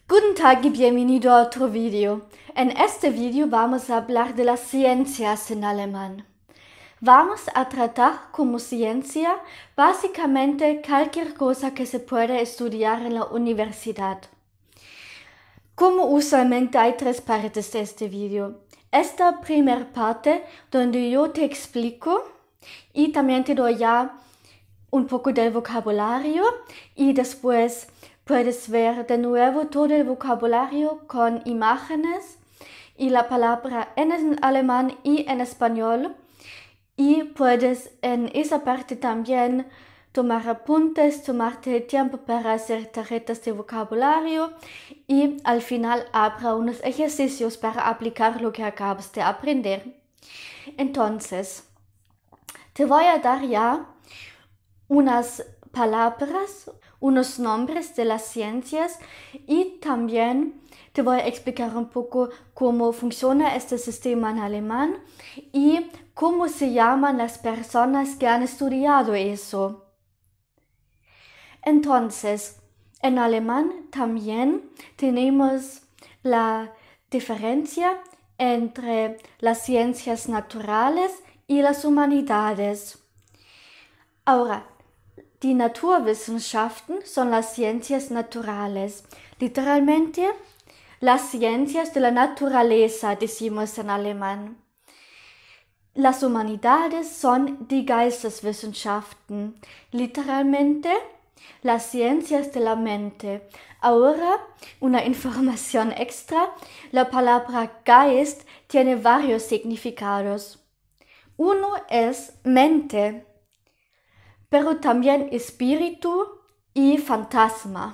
Guten Tag y bienvenido a otro video. En este video vamos a hablar de las ciencias en alemán. Vamos a tratar como ciencia básicamente cualquier cosa que se pueda estudiar en la universidad. Como usualmente hay tres partes de este video. Esta primera parte donde yo te explico y también te doy ya un poco del vocabulario y después puedes ver de nuevo todo el vocabulario con imágenes y la palabra en alemán y en español. Y puedes en esa parte también tomar apuntes, tomarte tiempo para hacer tarjetas de vocabulario y al final habrá unos ejercicios para aplicar lo que acabas de aprender. Entonces, te voy a dar ya unas palabras, unos nombres de las ciencias y también te voy a explicar un poco cómo funciona este sistema en alemán y cómo se llaman las personas que han estudiado eso. Entonces, en alemán también tenemos la diferencia entre las ciencias naturales y las humanidades. Ahora, die Naturwissenschaften son las ciencias naturales. Literalmente, las ciencias de la naturaleza, decimos en alemán. Las humanidades son die Geisteswissenschaften. Literalmente, las ciencias de la mente. Ahora, una información extra. La palabra Geist tiene varios significados. Uno es mente, pero también espíritu y fantasma.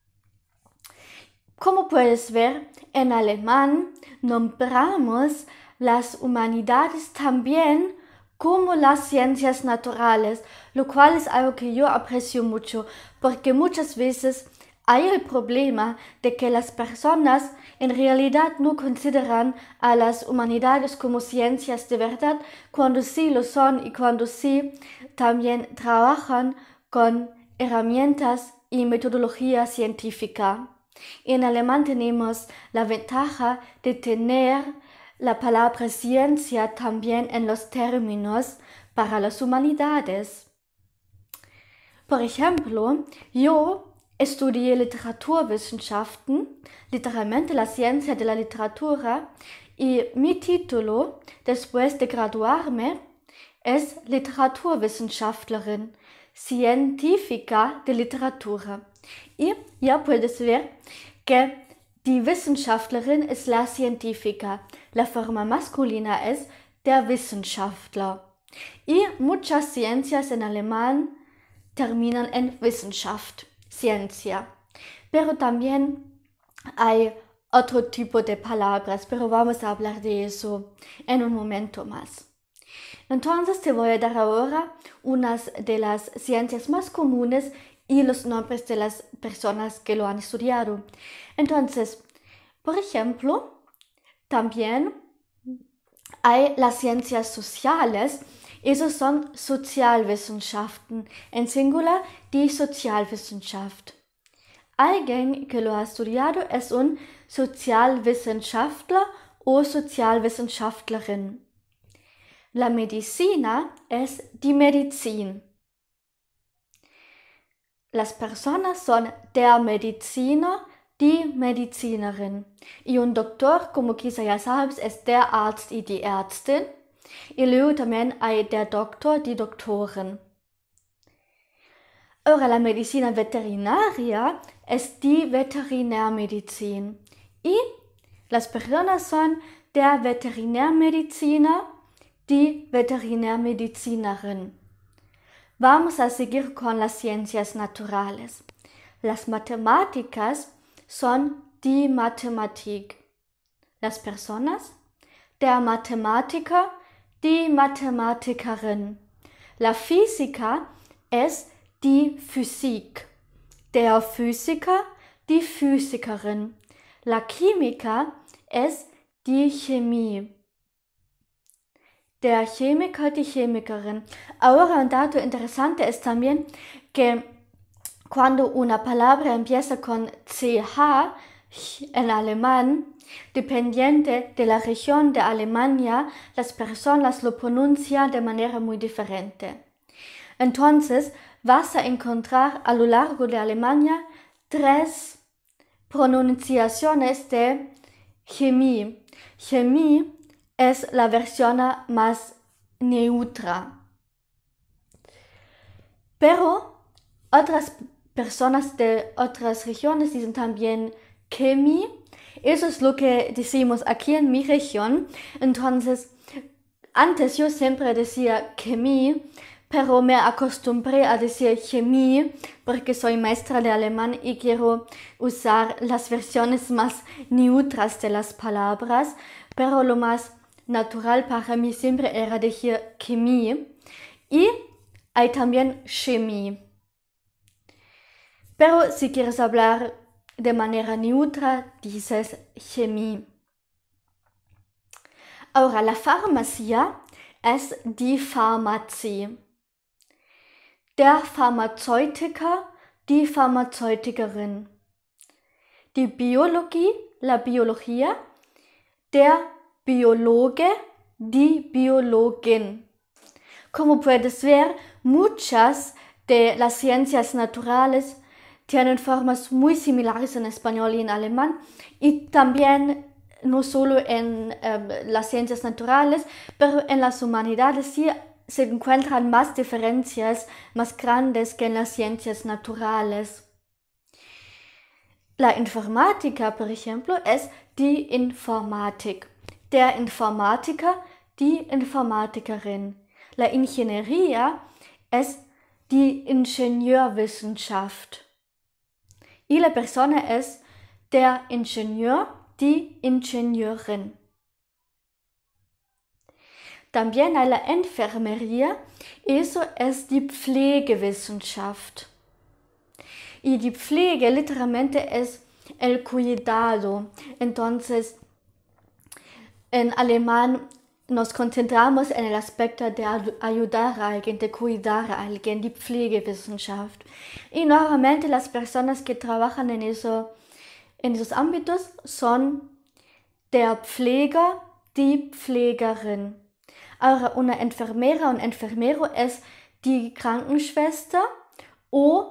Como puedes ver, en alemán nombramos las humanidades también como las ciencias naturales, lo cual es algo que yo aprecio mucho, porque muchas veces hay el problema de que las personas en realidad no consideran a las humanidades como ciencias de verdad, cuando sí lo son y cuando sí también trabajan con herramientas y metodología científica. En alemán tenemos la ventaja de tener la palabra ciencia también en los términos para las humanidades. Por ejemplo, yo estudié Literaturwissenschaften, literalmente la ciencia de la literatura, y mi título, después de graduarme, es Literaturwissenschaftlerin, científica de literatura. Y ya puedes ver que die Wissenschaftlerin es la científica, la forma masculina es der Wissenschaftler. Y muchas ciencias en alemán terminan en Wissenschaft, ciencia. Pero también hay otro tipo de palabras, pero vamos a hablar de eso en un momento más. Entonces te voy a dar ahora unas de las ciencias más comunes y los nombres de las personas que lo han estudiado. Entonces, por ejemplo, también hay las ciencias sociales. Esos son Sozialwissenschaften, en singular die Sozialwissenschaft. Alguien que lo ha estudiado es un Sozialwissenschaftler o Sozialwissenschaftlerin. La medicina es die Medizin. Las personas son der Mediziner, die Medizinerin. Y un doctor, como quizá ya sabes, es der Arzt y die Ärztin. Y luego también hay der Doktor, die Doktorin. Ahora, la medicina veterinaria es die Veterinärmedizin. Y las personas son der Veterinärmediziner, die Veterinärmedizinerin. Vamos a seguir con las ciencias naturales. Las matemáticas son die Mathematik. Las personas, der Mathematiker, die Mathematikerin. La física es die Physik. Der Physiker, die Physikerin. La química es die Chemie. Der Chemiker, die Chemikerin. Ahora un dato interesante es también que cuando una palabra empieza con CH, En alemán, dependiente de la región de Alemania, las personas lo pronuncian de manera muy diferente. Entonces, vas a encontrar a lo largo de Alemania 3 pronunciaciones de Chemie. Chemie es la versión más neutra. Pero otras personas de otras regiones dicen también Chemie. Eso es lo que decimos aquí en mi región. Entonces, antes yo siempre decía Chemie, pero me acostumbré a decir Chemie porque soy maestra de alemán y quiero usar las versiones más neutras de las palabras, pero lo más natural para mí siempre era decir Chemie. Y hay también Chemie. Pero si quieres hablar de manera neutra, dices Chemie. Ahora, la farmacia es die Pharmazie. Der Pharmazeutiker, die Pharmazeutikerin. Die Biologie, la biología. Der Biologe, die Biologin. Como puedes ver, muchas de las ciencias naturales tienen formas muy similares en español y en alemán, y también no solo en las ciencias naturales, pero en las humanidades sí se encuentran más diferencias más grandes que en las ciencias naturales. La informática, por ejemplo, es die Informatik. Der Informatiker, die Informatikerin. La ingeniería es die Ingenieurwissenschaft. Y la persona es der Ingenieur, die Ingenieurin. También hay la enfermería, eso es die Pflegewissenschaft. Y die Pflege literalmente es el cuidado. Entonces, en alemán nos concentramos en el aspecto de ayudar a alguien, de cuidar a alguien, die Pflegewissenschaft. Y normalmente las personas que trabajan en esos ámbitos son der Pfleger, die Pflegerin. Ahora, una enfermera, un enfermero es die Krankenschwester o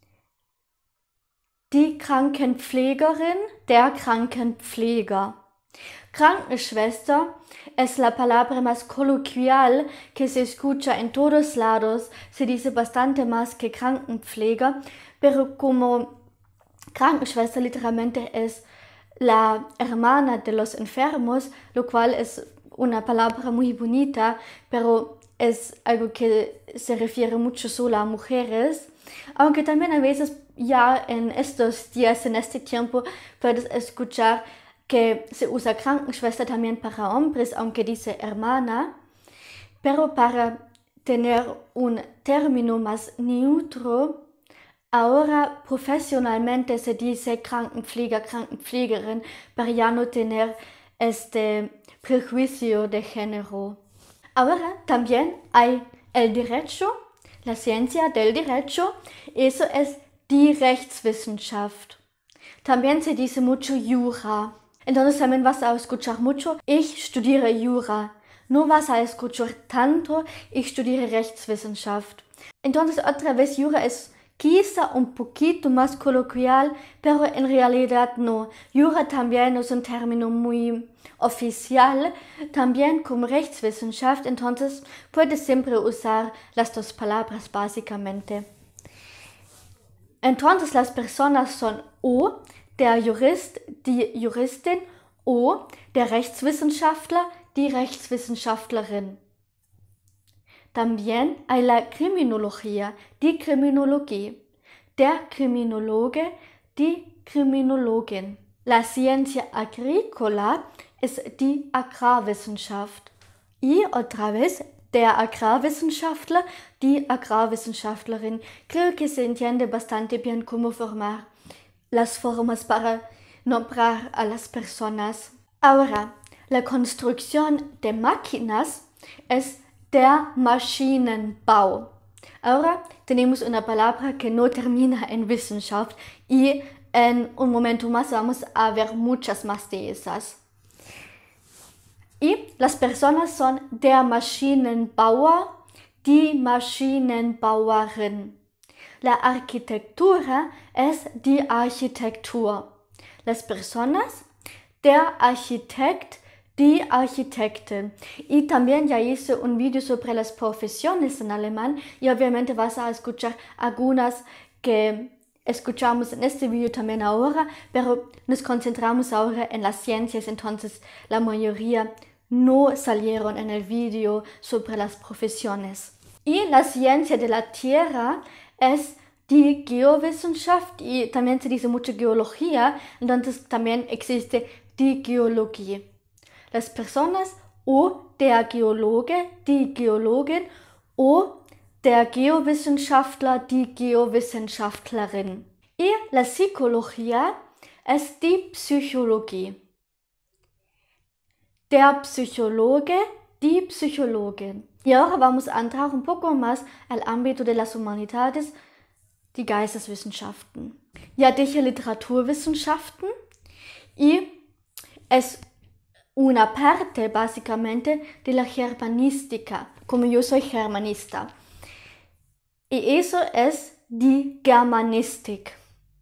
die Krankenpflegerin, der Krankenpfleger. Krankenschwester es la palabra más coloquial que se escucha en todos lados, se dice bastante más que Krankenpfleger, pero como Krankenschwester literalmente es la hermana de los enfermos, lo cual es una palabra muy bonita, pero es algo que se refiere mucho solo a mujeres, aunque también a veces ya en estos días, en este tiempo, puedes escuchar que se usa Krankenschwester también para hombres, aunque dice hermana, pero para tener un término más neutro, ahora profesionalmente se dice Krankenpfleger, Krankenpflegerin, para ya no tener este prejuicio de género. Ahora también hay el derecho, la ciencia del derecho, eso es die Rechtswissenschaft. También se dice mucho Jura. Entonces también vas a escuchar mucho, ich studiere Jura. No vas a escuchar tanto, ich studiere Rechtswissenschaft. Entonces otra vez Jura es quizá un poquito más coloquial, pero en realidad no. Jura también es un término muy oficial, también como Rechtswissenschaft, entonces puedes siempre usar las dos palabras básicamente. Entonces las personas son o der Jurist, die Juristin, o der Rechtswissenschaftler, die Rechtswissenschaftlerin. También hay la criminología, die Kriminologie, der Kriminologe, die Kriminologin. La ciencia agrícola es die Agrarwissenschaft. Y otra vez, der Agrarwissenschaftler, die Agrarwissenschaftlerin. Creo que se entiende bastante bien cómo formar las formas para nombrar a las personas. Ahora, la construcción de máquinas es der Maschinenbau. Ahora tenemos una palabra que no termina en Wissenschaft y en un momento más vamos a ver muchas más de esas. Y las personas son der Maschinenbauer, die Maschinenbauerin. La arquitectura es die Architektur. Las personas, der Architekt, die Architektin. Y también ya hice un video sobre las profesiones en alemán y obviamente vas a escuchar algunas que escuchamos en este video también ahora, pero nos concentramos ahora en las ciencias, entonces la mayoría no salieron en el video sobre las profesiones. Y la ciencia de la Tierra es die Geowissenschaft y también se dice mucho geología, entonces también existe die Geologie. Las personas o der Geologe, die Geologin o der Geowissenschaftler, die Geowissenschaftlerin. Y la psicología es die Psychologie. Der Psychologe, die Psychologin. Y ahora vamos a entrar un poco más al ámbito de las humanidades, die Geisteswissenschaften. Ya dije Literaturwissenschaften y es una parte básicamente de la germanística, como yo soy germanista. Y eso es die Germanistik.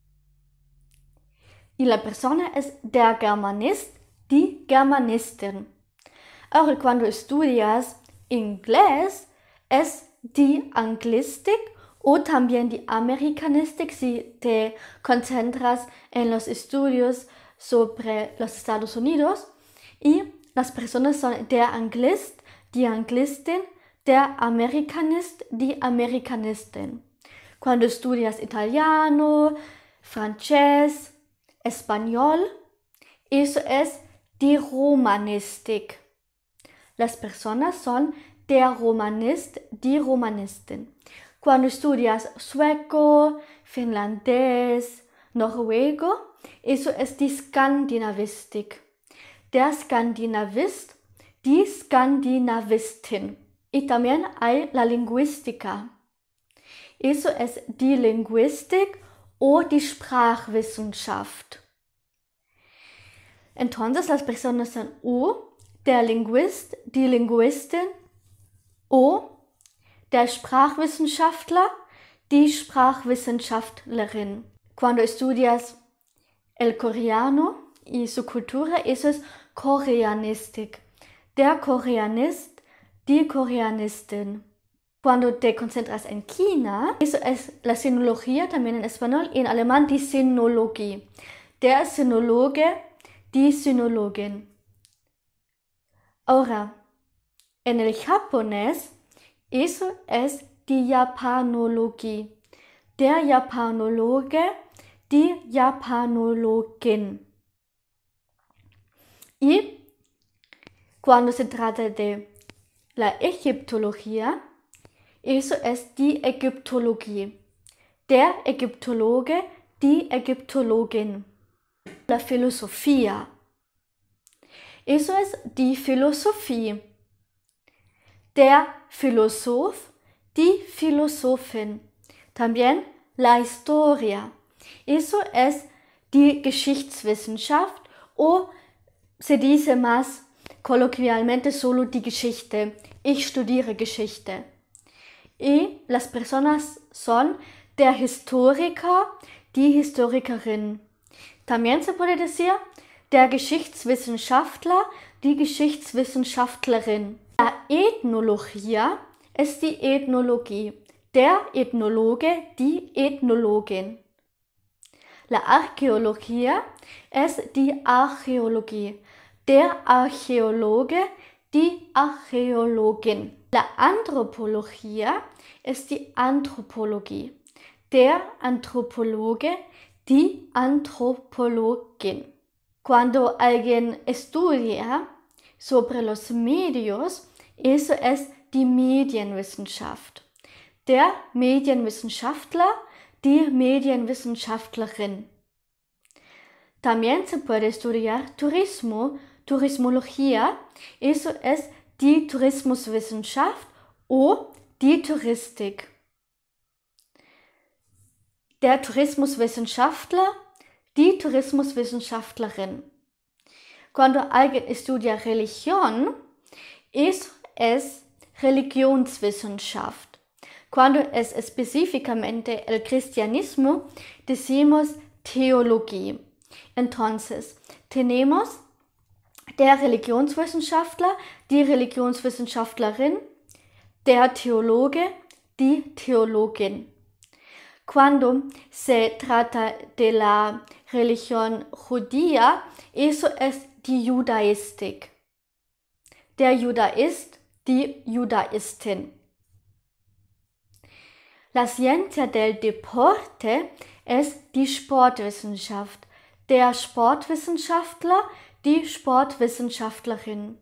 Y la persona es der Germanist, die Germanistin. Ahora, cuando estudias inglés, es die Anglistik o también die Amerikanistik si te concentras en los estudios sobre los Estados Unidos. Y las personas son der Anglist, die Anglistin, der Amerikanist, die Amerikanistin. Cuando estudias italiano, francés, español, eso es die Romanistik. Las personas son der Romanist, die Romanistin. Cuando estudias sueco, finlandés, noruego, eso es die Skandinavistik. Der Skandinavist, die Skandinavistin. Y también hay la lingüística. Eso es die Linguistik o die Sprachwissenschaft. Entonces las personas son o der Linguist, die Linguistin o der Sprachwissenschaftler, die Sprachwissenschaftlerin. Cuando estudias el coreano y su cultura, eso es Koreanistik. Der Koreanist, die Koreanistin. Cuando te concentras en China, eso es la sinología también en español y en alemán die Sinologie. Der Sinologe, die Sinologin. Ahora, en el japonés, eso es die Japanologie. Der Japanologe, die Japanologin. Y cuando se trata de la egiptología, eso es die Ägyptologie. Der Ägyptologe, die Ägyptologin. La filosofía. Eso es die Philosophie. Der Philosoph, die Philosophin. También la historia. Eso es die Geschichtswissenschaft o se dice más coloquialmente solo die Geschichte. Ich studiere Geschichte. Y las personas son der Historiker, die Historikerin. También se puede decir der Geschichtswissenschaftler, die Geschichtswissenschaftlerin. La Ethnologia es die Ethnologie. Der Ethnologe, die Ethnologin. La Archäologia es die Archäologie. Der Archäologe, die Archäologin. La Anthropología es die Anthropologie. Der Anthropologe, die Anthropologin. Cuando alguien estudia sobre los medios, eso es die Medienwissenschaft. Der Medienwissenschaftler, die Medienwissenschaftlerin. También se puede estudiar turismo, turismología, eso es die Tourismuswissenschaft o die Touristik. Der Tourismuswissenschaftler, die Tourismuswissenschaftlerin. Cuando alguien estudia religión, eso es religionswissenschaft. Cuando es específicamente el cristianismo, decimos teología. Entonces, tenemos der Religionswissenschaftler, die Religionswissenschaftlerin, der Theologe, die Theologin. Cuando se trata de la religión judía, eso es die Judaistik. Der Judaist, die Judaistin. La ciencia del deporte es die Sportwissenschaft. Der Sportwissenschaftler, die Sportwissenschaftlerin.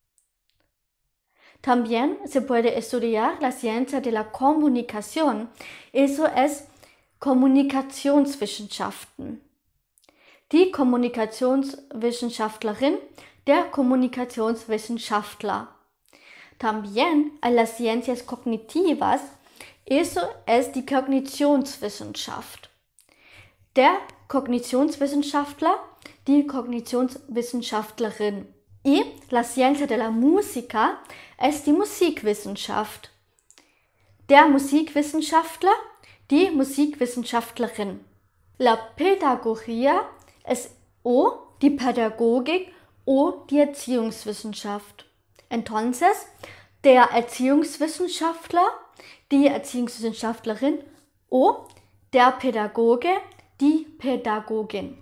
También se puede estudiar la ciencia de la comunicación. Eso es Kommunikationswissenschaften. Die Kommunikationswissenschaftlerin, der Kommunikationswissenschaftler. También a las ciencias cognitivas, eso es die Kognitionswissenschaft. Der Kognitionswissenschaftler, die Kognitionswissenschaftlerin. Y la ciencia de la música es die Musikwissenschaft. Der Musikwissenschaftler, die Musikwissenschaftlerin. La pedagogía es o die Pädagogik o die Erziehungswissenschaft. Entonces, der Erziehungswissenschaftler, die Erziehungswissenschaftlerin o der Pädagoge, die Pädagogin.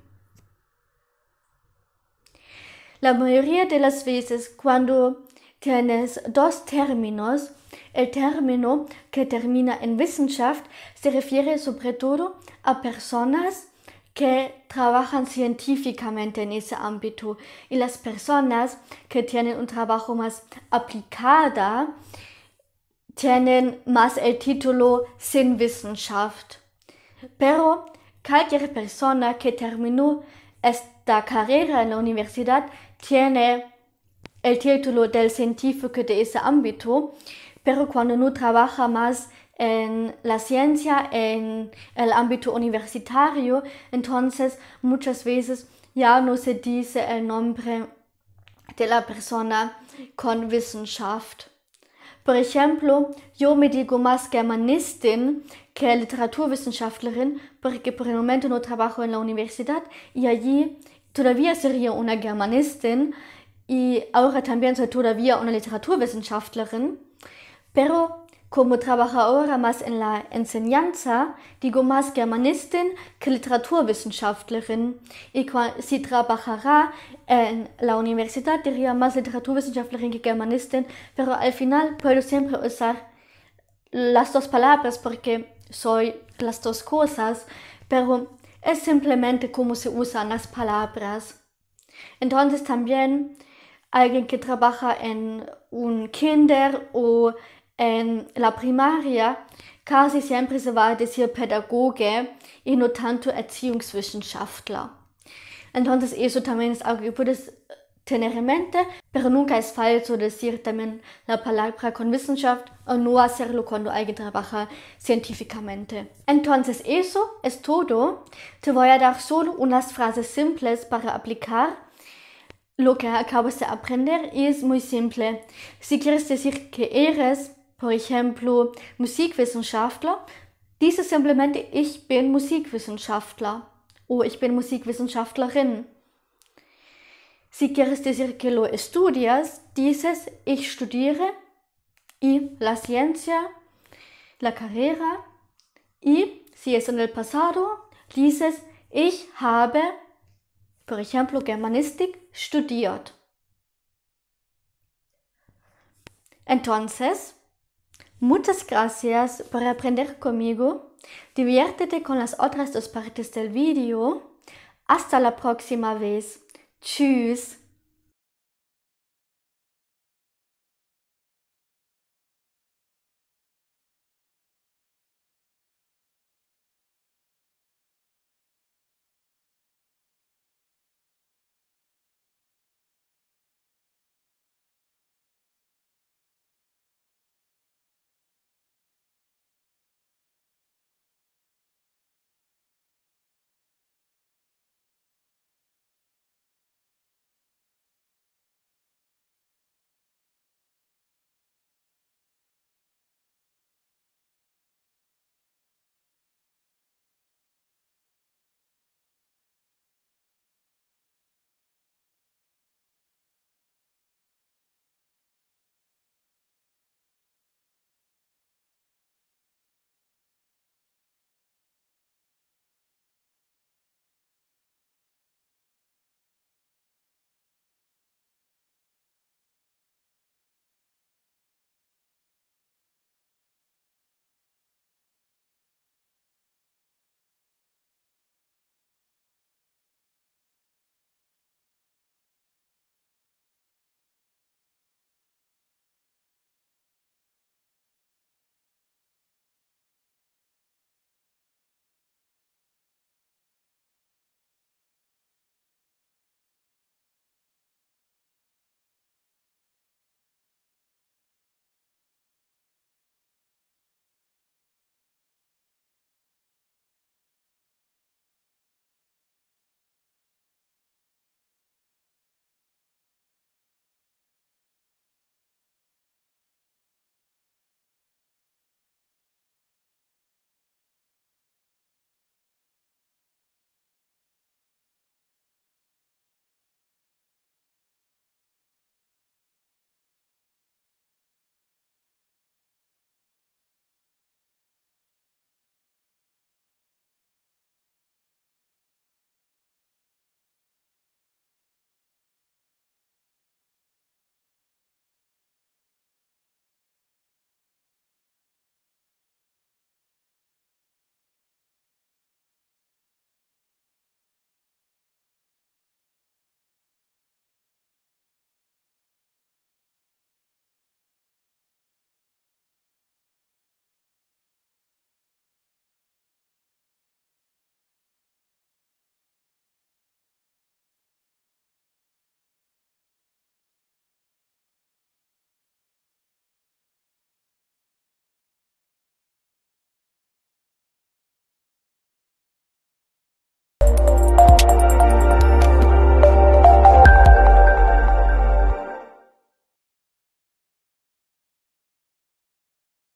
La mayoría de las veces cuando tienes dos términos, el término que termina en Wissenschaft se refiere sobre todo a personas que trabajan científicamente en ese ámbito y las personas que tienen un trabajo más aplicada tienen más el título Sinnwissenschaft. Pero cualquier persona que terminó esta carrera en la universidad tiene el título del científico de ese ámbito, pero cuando no trabaja más en la ciencia, en el ámbito universitario, entonces muchas veces ya no se dice el nombre de la persona con Wissenschaft. Por ejemplo, yo me digo más germanistin que literaturwissenschaftlerin porque por el momento no trabajo en la universidad y allí todavía sería una germanistin y ahora también soy todavía una literaturwissenschaftlerin, pero como trabajo ahora más en la enseñanza, digo más germanistin que literaturwissenschaftlerin. Y si trabajara en la universidad, diría más literaturwissenschaftlerin que germanistin, pero al final puedo siempre usar las dos palabras porque soy las dos cosas, pero es simplemente cómo se usan las palabras. Entonces también alguien que trabaja en un kinder o en la primaria casi siempre se va a decir pedagoge y no tanto Erziehungswissenschaftler. Entonces eso también es algo que puedes tener en mente, pero nunca es falso decir también la palabra con Wissenschaft o no hacerlo cuando alguien trabaja científicamente. Entonces eso es todo. Te voy a dar solo unas frases simples para aplicar lo que acabas de aprender y es muy simple. Si quieres decir que eres, por ejemplo, Musikwissenschaftler, dices simplemente ich bin Musikwissenschaftler o ich bin Musikwissenschaftlerin. Si quieres decir que lo estudias, dices ich studiere y la ciencia, la carrera. Y si es en el pasado, dices ich habe, por ejemplo, Germanistik studiert. Entonces, muchas gracias por aprender conmigo. Diviértete con las otras dos partes del vídeo. Hasta la próxima vez. Tschüss.